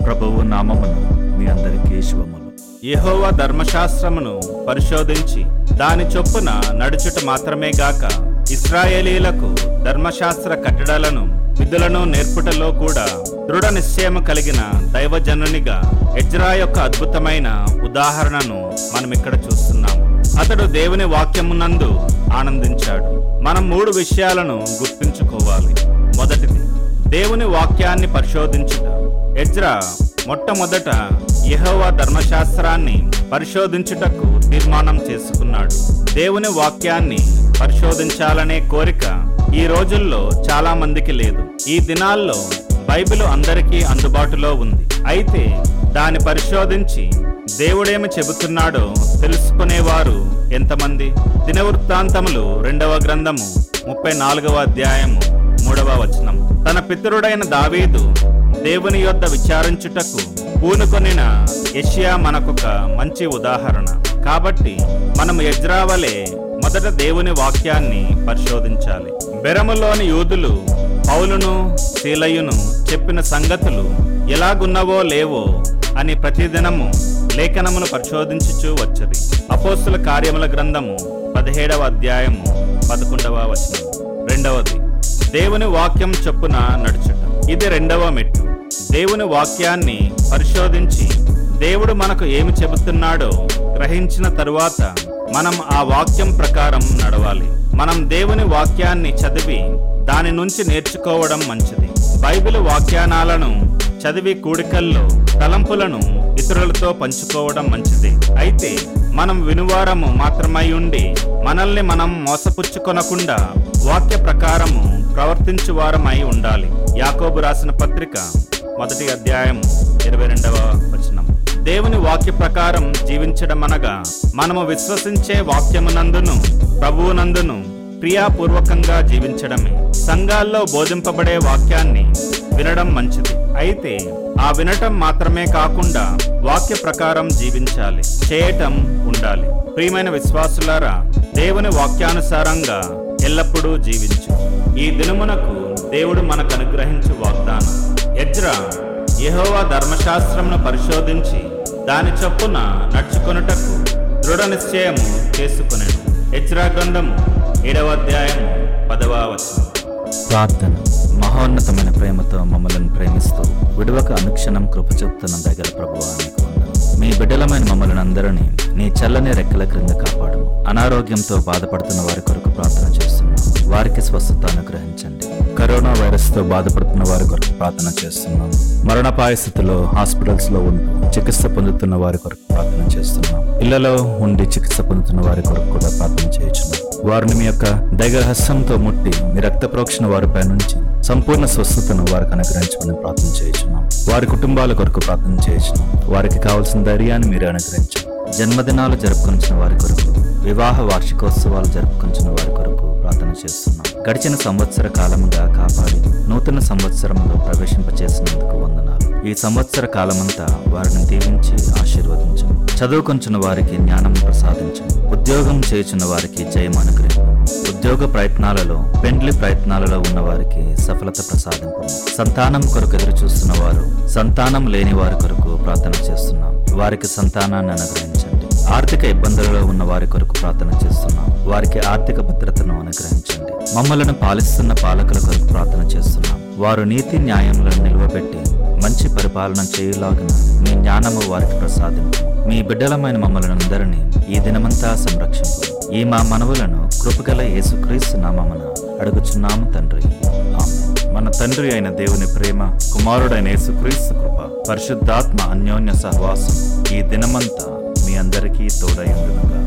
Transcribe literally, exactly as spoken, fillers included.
ప్రభువు నామమున మీ అందరికీ శుభములు. యెహోవా ధర్మశాస్త్రమును పరిశోధించి దాని చొప్పున నడుచుట మాత్రమే గాక ఇశ్రాయేలీలకు ధర్మశాస్త్ర కట్టడలను విధులను నేర్పుటలో కూడా దృఢ నిశ్చయము కలిగిన దైవజనునిగా ఎజ్రా యొక్క అద్భుతమైన ఉదాహరణను మనం ఇక్కడ చూస్తున్నాము. అతడు దేవుని వాక్యమునందు ఆనందించాడు. మనం మూడు విషయాలను గుర్తుంచుకోవాలి. మొదటిది, దేవుని వాక్యాన్ని పరిశోధించుట. ఎజ్రా మొట్టమొదట యెహోవా ధర్మశాస్త్రాన్ని పరిశోధించుటకు తీర్మానం చేసుకున్నాడు. దేవుని వాక్యాన్ని పరిశోధించాలనే కోరిక ఈ రోజుల్లో చాలా మందికి లేదు. ఈ దినాల్లో బైబిల్ అందరికీ అందుబాటులో ఉంది. అయితే దాన్ని పరిశోధించి దేవుడేమి చెబుతున్నాడో తెలుసుకునేవారు ఎంతమంది? దినవృత్తాంతములు రెండవ గ్రంథము ముప్పై నాలుగవ అధ్యాయము మూడవ వచనం. తన పితరుడైన దావీదు దేవుని యొద్ద విచారించుటకు పూనుకొనిన యెషయా మనకొక మంచి ఉదాహరణ. కాబట్టి మనం ఎజ్రా వలె మొదట దేవుని వాక్యాన్ని పరిశోధించాలి. బెరములోని యూదులు పౌలును సీలయును చెప్పిన సంగతులు ఎలాగున్నవో లేవో అని ప్రతిదినము లేఖనమును పరిశోధించుచూ వచ్చది. అపోస్తుల కార్యముల గ్రంథము పదిహేడవ అధ్యాయము పదకొండవ వచనం. రెండవది, దేవుని వాక్యం చొప్పున నడుచుట. ఇది రెండవ మెట్టు. దేవుని వాక్యాన్ని పరిశోధించి దేవుడు మనకు ఏమి చెబుతున్నాడో గ్రహించిన తరువాత మనం ఆ వాక్యం ప్రకారం నడవాలి. మనం దేవుని వాక్యాన్ని చదివి దాని నుంచి నేర్చుకోవడం మంచిది. బైబిల్ వాక్యానాలను చదివి కూడికల్లో తలంపులను ఇతరులతో పంచుకోవడం మంచిది. అయితే మనం వినువారము మాత్రమై ఉండి మనల్ని మనం మోసపుచ్చుకొనకుండా వాక్య ప్రకారము ప్రవర్తించు వారమై ఉండాలి. యాకోబు రాసిన పత్రిక మొదటి అధ్యాయము ఇరవై రెండవ వచనం. దేవుని వాక్య ప్రకారం జీవించడం అనగా మనము విశ్వసించే వాక్యమునందును ప్రభువునందును క్రియాపూర్వకంగా జీవించడమే. సంఘాల్లో బోధింపబడే వాక్యాన్ని వినడం మంచిది. అయితే ఆ వినటం మాత్రమే కాకుండా వాక్య ప్రకారం జీవించాలి, చేయటం ఉండాలి. ప్రియమైన విశ్వాసులారా, దేవుని వాక్యానుసారంగా ఎల్లప్పుడూ జీవించు. ఈ దినమునకు దేవుడు మనకు అనుగ్రహించు వాగ్దానం. ఎజ్రా యెహోవా ధర్మశాస్త్రమును పరిశోధించి దాని చొప్పున నడుచుకొనుటకు దృఢ నిశ్చయము చేసుకొనెను. ఎజ్రా గ్రంథము ఏడవ అధ్యాయము పదవ వచనం. ప్రార్థన. మహోన్నతమైన ప్రేమతో మమ్మల్ని ప్రేమిస్తూ విడువక అనుక్షణం కృప చూపుతున్న దగ్గర ప్రభువా నీకు వందనాలు. మీ బిడ్డలమైన మమ్మల్ని అందరినీ నీ చల్లని రెక్కల క్రింద కాపాడము. అనారోగ్యంతో బాధపడుతున్న వారి కొరకు ప్రార్థన చేస్తున్నాం. వారికి స్వస్థత అనుగ్రహించండి. కరోనా వైరస్ తో బాధపడుతున్న వారి కొరకు ప్రార్థన చేస్తున్నాం. మరణపాయ స్థితిలో హాస్పిటల్స్ లో ఉంటూ చికిత్స పొందుతున్న వారి కొరకు ప్రార్థన చేస్తున్నాం. ఇళ్లలో ఉండి చికిత్స పొందుతున్న వారి కొరకు కూడా ప్రార్థన చేయించున్నాం. వారిని మీ యొక్క దైవహస్తంతో ముట్టి మీ రక్త ప్రోక్షణ వారిపై నుంచి సంపూర్ణ స్వస్థతను వారికి అనుగ్రహించమని ప్రార్థన చేయించున్నాం. వారి కుటుంబాల కొరకు ప్రార్థన చేయించున్నాం. వారికి కావాల్సిన ధైర్యాన్ని మీరు అనుగ్రహించండి. జన్మదినాలు జరుపుకొంచిన వారి కొరకు, వివాహ వార్షికోత్సవాలు జరుపుకొంచిన వారి కొరకు ప్రార్థన చేస్తున్నాం. గడిచిన సంవత్సర కాలముగా కాపాడి నూతన సంవత్సరంలో ప్రవేశింపచేసినందుకు వందనాలు. ఈ సంవత్సర కాలమంతా వారిని దీవించి ఆశీర్వదించము. చదువుకొంచిన వారికి జ్ఞానం ప్రసాదించము. ఉద్యోగం చేయుచున్న వారికి జయం అనుగ్రహించము. ఉద్యోగ ప్రయత్నాలలో, పెండ్లి ప్రయత్నాలలో ఉన్న వారికి సఫలత ప్రసాదింపము. సంతానం కొరకు ఎదురు చూస్తున్న వారు, సంతానం లేని వారి కొరకు ప్రార్థన చేస్తున్నాం. వారికి సంతానాన్ని అనుగ్రహించండి. ఆర్థిక ఇబ్బందులలో ఉన్న వారి కొరకు ప్రార్థన చేస్తున్నాం. వారికి ఆర్థిక భద్రతను అనుగ్రహించండి. మమ్మలను పాలిస్తున్న పాలకుల కొరకు ప్రార్థన చేస్తున్నాం. వారు నీతి న్యాయములను నిలువబెట్టి మంచి పరిపాలన చేయులాగున మీ జ్ఞానము వారికి ప్రసాదింపు. మీ బిడ్డలమైన మమ్మల్ని అందరినీ ఈ దినమంతా సంరక్షింపు. ఈ మా మనవులను కృపగల యేసుక్రీస్తు నామమున అడుగుచున్నాము తండ్రి, ఆమేన్. మన తండ్రి అయిన దేవుని ప్రేమ, కుమారుడైన యేసుక్రీస్తు కృప, పరిశుద్ధాత్మ అన్యోన్య సహవాసం ఈ దినమంతా మీ అందరికీ తోడై ఉండునుగా.